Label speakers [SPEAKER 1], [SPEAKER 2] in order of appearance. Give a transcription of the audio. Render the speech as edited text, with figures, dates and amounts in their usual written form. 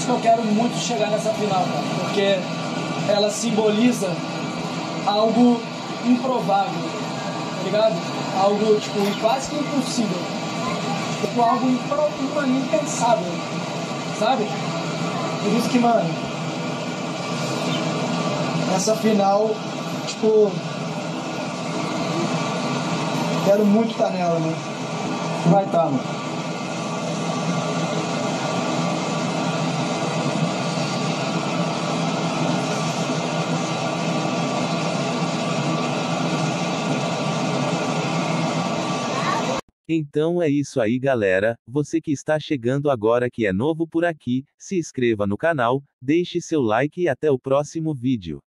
[SPEAKER 1] que eu quero muito chegar nessa final, cara, porque ela simboliza algo improvável, tá ligado? Algo, tipo, quase que impossível. Tipo, algo impensável, sabe? Por isso que, mano, essa final, tipo, quero muito estar nela, mano. Vai estar, mano.
[SPEAKER 2] Então é isso aí, galera. Você que está chegando agora que é novo por aqui, se inscreva no canal, deixe seu like e até o próximo vídeo.